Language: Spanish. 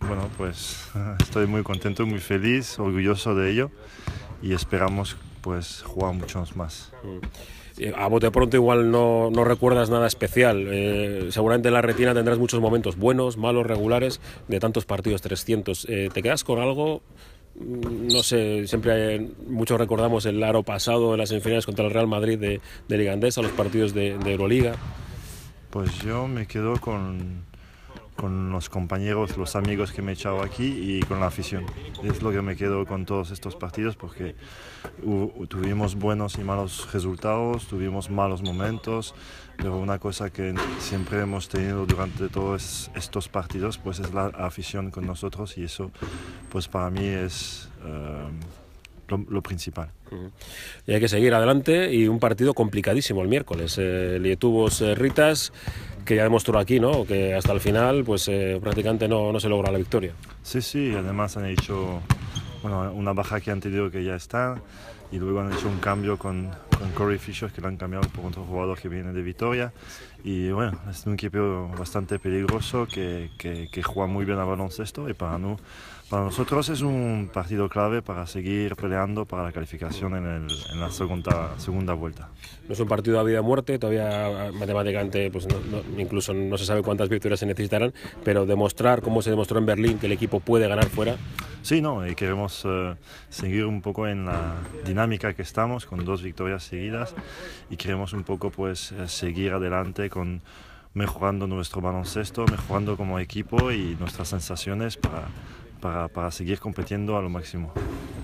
Bueno, pues estoy muy contento, muy feliz, orgulloso de ello y esperamos pues jugar muchos más. A bote pronto igual no recuerdas nada especial. Seguramente en la retina tendrás muchos momentos buenos, malos, regulares, de tantos partidos, 300. ¿Te quedas con algo? No sé, siempre muchos recordamos el aro pasado en las semifinales contra el Real Madrid de Liga Andesa, los partidos de Euroliga. Pues yo me quedo con los compañeros, los amigos que me he echado aquí y con la afición. Es lo que me quedo con todos estos partidos porque tuvimos buenos y malos resultados, tuvimos malos momentos, pero una cosa que siempre hemos tenido durante todos estos partidos pues es la afición con nosotros y eso pues para mí es lo principal. Y hay que seguir adelante y un partido complicadísimo el miércoles. Lietuvos Ritas, que ya demostró aquí, ¿no? Que hasta el final pues prácticamente no se logra la victoria. Sí, sí, además han hecho una baja que han tenido que ya está y luego han hecho un cambio con Corey Fisher que lo han cambiado por otro jugador que viene de Vitoria y bueno, es un equipo bastante peligroso que juega muy bien a baloncesto y para nosotros es un partido clave para seguir peleando para la calificación en la segunda vuelta. No es un partido a vida o muerte, todavía matemáticamente pues incluso no se sabe cuántas victorias se necesitarán, pero demostrar, como se demostró en Berlín, que el equipo puede ganar fuera. Sí, no, y queremos seguir un poco en la dinámica que estamos, con 2 victorias seguidas, y queremos un poco pues seguir adelante mejorando nuestro baloncesto, mejorando como equipo y nuestras sensaciones para seguir compitiendo a lo máximo.